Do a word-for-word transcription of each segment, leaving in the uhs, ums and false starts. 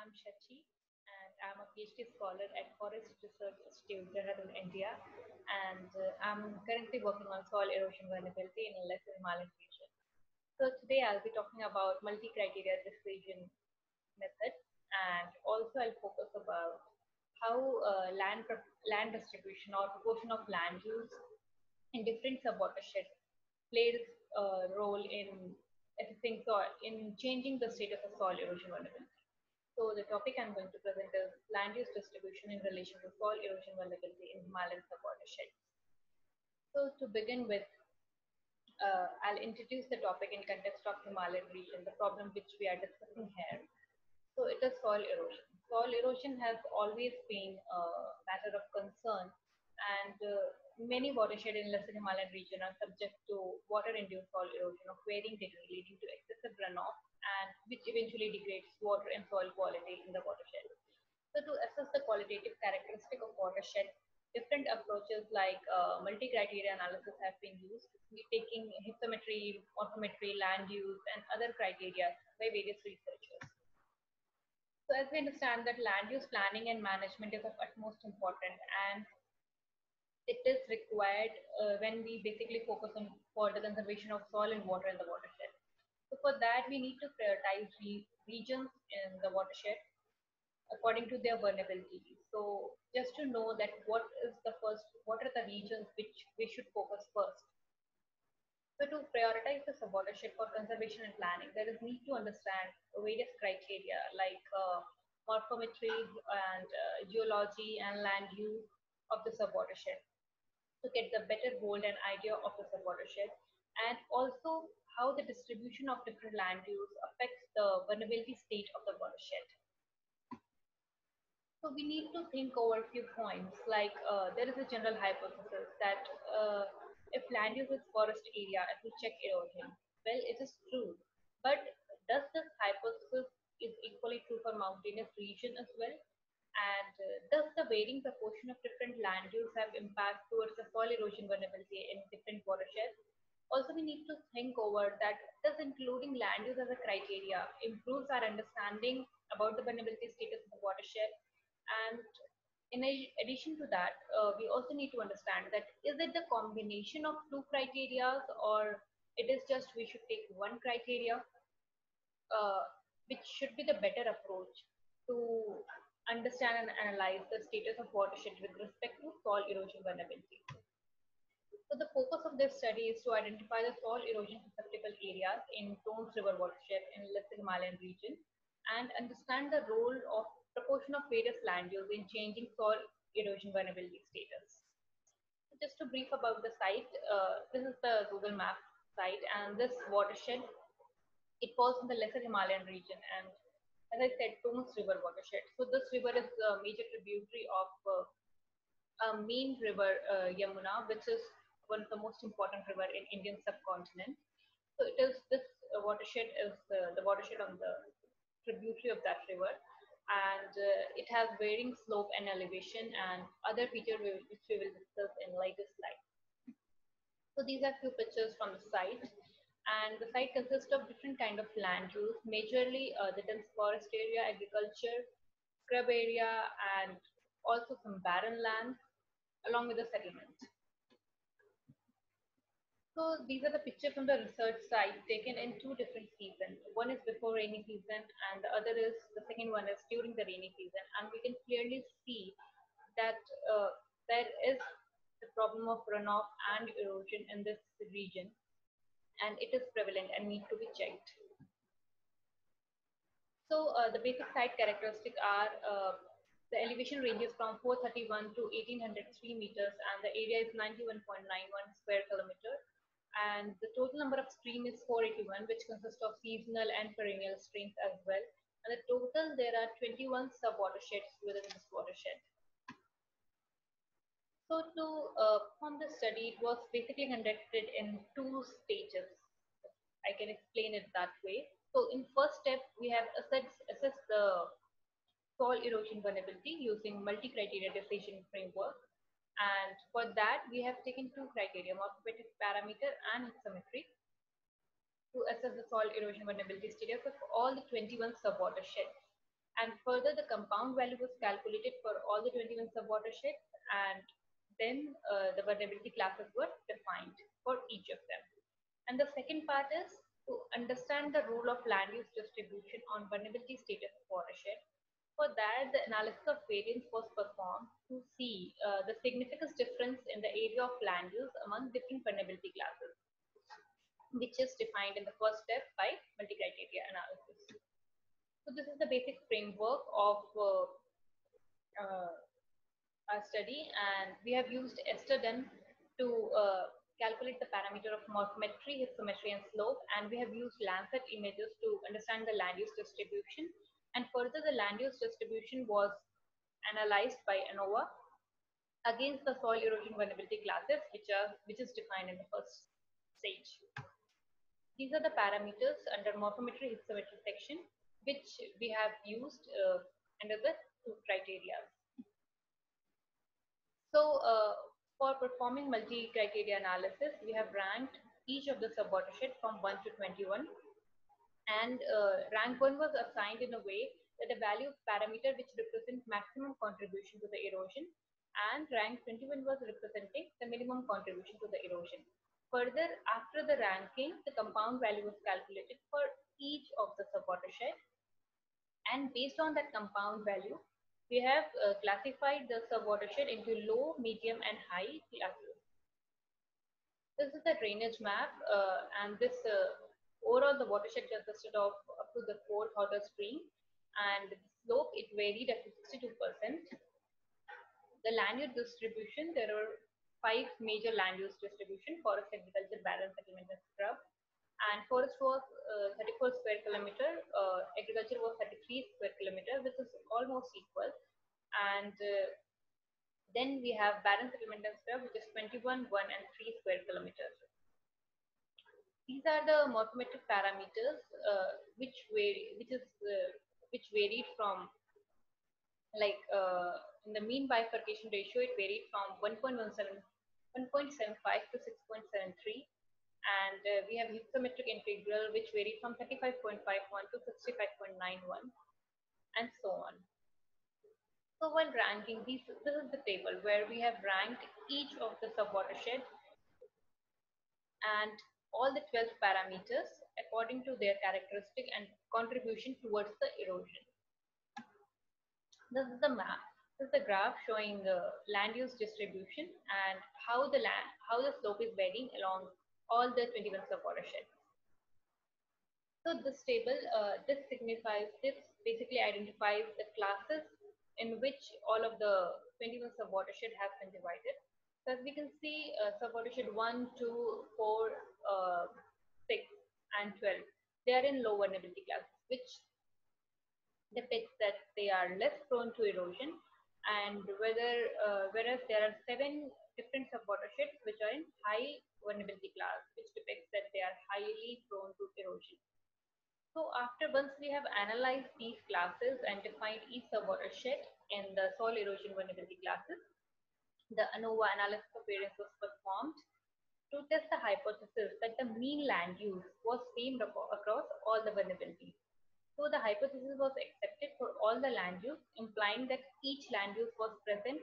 I'm Shachi, and I'm a PhD scholar at Forest Research Institute, Dehradun, India, and uh, I'm currently working on soil erosion vulnerability in the Lesser Himalayan region. So today I'll be talking about multi-criteria decision method, and also I'll focus about how uh, land pro- land distribution or proportion of land use in different subwatersheds plays a role in assessing soil in changing the state of the soil erosion vulnerability. So the topic I'm going to present is land use distribution in relation to soil erosion vulnerability in Himalayan subwatersheds. So to begin with, uh, I'll introduce the topic in context of Himalayan region, the problem which we are discussing here. So it is soil erosion. Soil erosion has always been a matter of concern, and uh, many watershed in Lesser Himalayan region are subject to water-induced soil erosion of varying degree, leading to excessive runoff, and which eventually degrades water and soil quality in the watershed. So to assess the qualitative characteristic of watershed, different approaches like uh, multi-criteria analysis have been used, taking hypsometry, morphometry, land use, and other criteria by various researchers. So as we understand that land use planning and management is of utmost important, and it is required uh, when we basically focus on for the conservation of soil and water in the watershed. So for that we need to prioritize re- regions in the watershed according to their vulnerability. So just to know that what is the first, what are the regions which we should focus first. So to prioritize the subwatershed for conservation and planning, there is need to understand various criteria like uh, morphometry and uh, geology and land use of the subwatershed to get the better hold and idea of the subwatershed, and also how the distribution of different land use affects the vulnerability state of the watershed. So we need to think over a few points, like uh, there is a general hypothesis that uh, if land use is forest area, it will check erosion. Well, it is true, but does this hypothesis is equally true for mountainous region as well? And uh, does the varying proportion of different land use have impact towards the soil erosion vulnerability in different watersheds? Also, we need to think over that does including land use as a criteria improves our understanding about the vulnerability status of the watershed, and in addition to that, uh, we also need to understand that is it the combination of two criteria, or it is just we should take one criteria, uh, which should be the better approach to understand and analyze the status of watershed with respect to soil erosion vulnerability. So the focus of this study is to identify the soil erosion susceptible areas in Tons River watershed in Lesser Himalayan region and understand the role of proportion of various land use in changing soil erosion vulnerability status. So just to brief about the site, uh, this is the Google Map site, and this watershed, it falls in the Lesser Himalayan region, and as I said, Tons River watershed. So this river is a major tributary of uh, a main river, uh, Yamuna, which is one of the most important river in Indian subcontinent. So it is this uh, watershed is uh, the watershed on the tributary of that river, and uh, it has varying slope and elevation and other features which we will discuss in later slide. So these are few pictures from the site, and the site consists of different kind of land use, majorly uh, the dense forest area, agriculture, scrub area, and also some barren land along with the settlement. So these are the pictures from the research site taken in two different seasons. One is before rainy season and the other is, the second one is during the rainy season. And we can clearly see that uh, there is the problem of runoff and erosion in this region, and it is prevalent and need to be checked. So uh, the basic site characteristics are uh, the elevation ranges from four thirty-one to eighteen oh three meters, and the area is ninety-one point nine one square kilometer. And the total number of streams is four eighty-one, which consists of seasonal and perennial streams as well. And the total, there are twenty-one sub-watersheds within this watershed. So to uh, perform the study, it was basically conducted in two stages. I can explain it that way. So in first step, we have assessed, assessed the soil erosion vulnerability using multi-criteria decision framework. And for that, we have taken two criteria, morphometric parameter and hypsometry, to assess the soil erosion vulnerability status of all the twenty-one subwatersheds. And further, the compound value was calculated for all the twenty-one sub-watersheds, and then uh, the vulnerability classes were defined for each of them. And the second part is to understand the role of land use distribution on vulnerability status of watershed. For that, the analysis of variance was performed to see uh, the significant difference in the area of land use among different vulnerability classes, which is defined in the first step by multi-criteria analysis. So this is the basic framework of uh, uh, our study, and we have used Esther-Dunn to uh, calculate the parameter of morphometry, hypsometry, and slope, and we have used Landsat images to understand the land use distribution. And further, the land use distribution was analyzed by ANOVA against the soil erosion vulnerability classes, which are which is defined in the first stage. These are the parameters under morphometry hypsometry section, which we have used uh, under the two criteria. So, uh, for performing multi-criteria analysis, we have ranked each of the sub-watershed from one to twenty-one, and uh, rank one was assigned in a way that the value of parameter which represents maximum contribution to the erosion, and rank twenty-one was representing the minimum contribution to the erosion. Further, after the ranking, the compound value was calculated for each of the sub-watershed, and based on that compound value, we have uh, classified the sub-watershed into low, medium, and high classes. This is the drainage map, uh, and this uh, overall the watershed consisted of up to the fourth order stream, and the slope it varied up to sixty-two percent. The land use distribution, there are five major land use distribution: forest, agriculture, barren settlement, and scrub. And forest was uh, thirty-four square kilometer, uh, agriculture was thirty-three square kilometer, which is almost equal. And uh, then we have barren settlement and scrub, which is twenty-one, one, and three square kilometers. These are the morphometric parameters uh, which vary, which is uh, which varied from, like uh, in the mean bifurcation ratio, it varied from one point one seven, one point seven five to six point seven three, and uh, we have hypsometric integral which varied from thirty-five point five one to sixty-five point nine one, and so on. So while ranking these, this is the table where we have ranked each of the sub-watershed and all the twelve parameters according to their characteristic and contribution towards the erosion. This is the map. This is the graph showing the land use distribution and how the land, how the slope is varying along all the twenty-one sub-watersheds. So this table, uh, this signifies, this basically identifies the classes in which all of the twenty-one sub-watershed have been divided. So as we can see, uh, sub-watershed one, two, four, uh, six, and twelve, they are in low vulnerability classes, which depicts that they are less prone to erosion, and whether uh, whereas there are seven different sub-watersheds which are in high vulnerability class, which depicts that they are highly prone to erosion. So after once we have analyzed these classes and defined each sub-watershed in the soil erosion vulnerability classes, the ANOVA analysis of variance was performed to test the hypothesis that the mean land use was same across all the vulnerabilities. So the hypothesis was accepted for all the land use, implying that each land use was present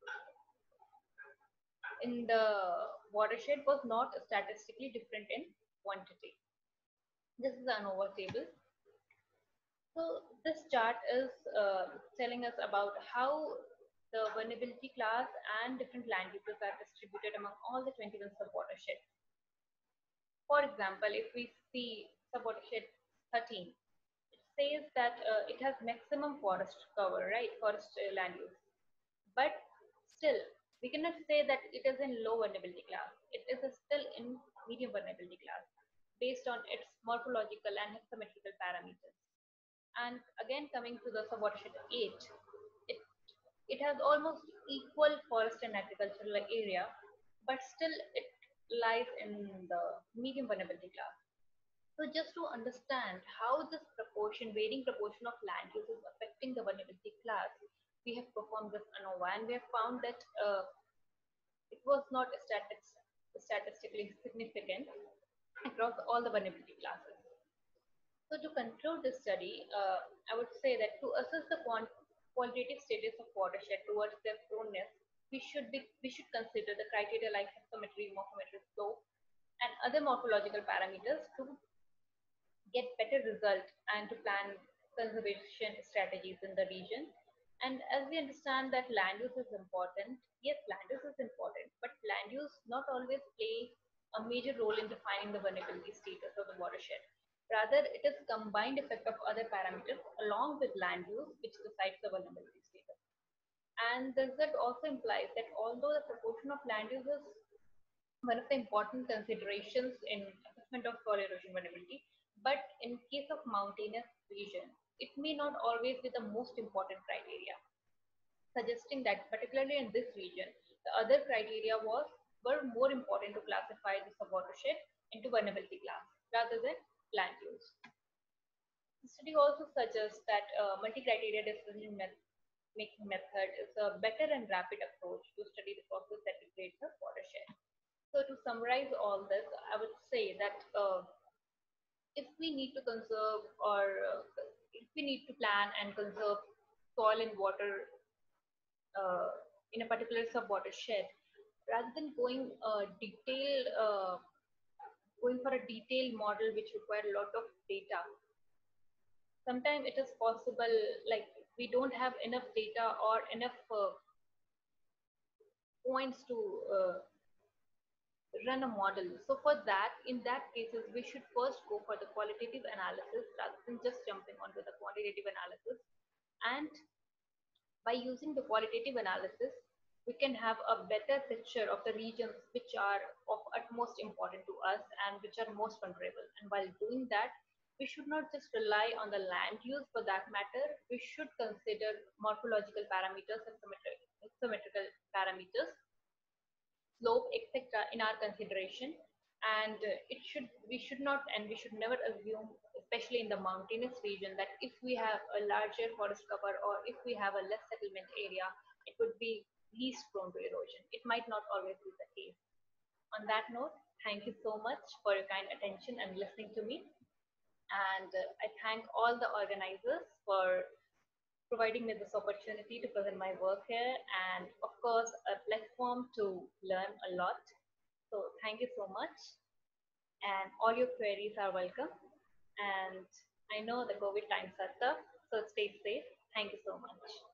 in the watershed was not statistically different in quantity. This is the ANOVA table. So this chart is uh, telling us about how the vulnerability class and different land uses are distributed among all the twenty-one sub-watersheds. For example, if we see sub-watershed thirteen, it says that uh, it has maximum forest cover, right? Forest uh, land use. But still, we cannot say that it is in low vulnerability class. It is still in medium vulnerability class based on its morphological and hypsometrical parameters. And again, coming to the sub-watershed eight, it, it has almost equal forest and agricultural area, but still it lies in the medium vulnerability class. So just to understand how this proportion, varying proportion of land use is affecting the vulnerability class, we have performed this ANOVA, and we have found that uh, it was not statistically significant across all the vulnerability classes. So to conclude this study, uh, I would say that to assess the quant- qualitative status of watershed towards their proneness, we should be we should consider the criteria like hypsometry, morphometry, flow, and other morphological parameters to get better results and to plan conservation strategies in the region. And as we understand that land use is important, yes, land use is important, but land use not always play a major role in defining the vulnerability status of the watershed. Rather, it is combined effect of other parameters along with land use which decides the vulnerability status. And the result also implies that although the proportion of land use is one of the important considerations in assessment of soil erosion vulnerability. But in case of mountainous region, it may not always be the most important criteria, suggesting that particularly in this region, the other criteria was were more important to classify the subwatershed into vulnerability class rather than land use. The study also suggests that uh, multi-criteria decision met- making method is a better and rapid approach to study the process that degrades the watershed. So to summarize all this, I would say that uh, if we need to conserve or uh, if we need to plan and conserve soil and water uh, in a particular sub-watershed, rather than going uh, detailed, uh, going for a detailed model which require a lot of data, sometimes it is possible like we don't have enough data or enough uh, points to uh, run a model. So for that, in that cases, we should first go for the qualitative analysis rather than just jumping onto the quantitative analysis. And by using the qualitative analysis, we can have a better picture of the regions which are of utmost importance to us and which are most vulnerable. And while doing that, we should not just rely on the land use for that matter. We should consider morphological parameters and symmetrical parameters, slope, et cetera in our consideration. And uh, it should we should not and we should never assume, especially in the mountainous region, that if we have a larger forest cover or if we have a less settlement area, it would be least prone to erosion. It might not always be the case. On that note, thank you so much for your kind attention and listening to me. And uh, I thank all the organizers for providing me this opportunity to present my work here and, of course, a platform to learn a lot. So, thank you so much. And all your queries are welcome. And I know the COVID times are tough, so stay safe. Thank you so much.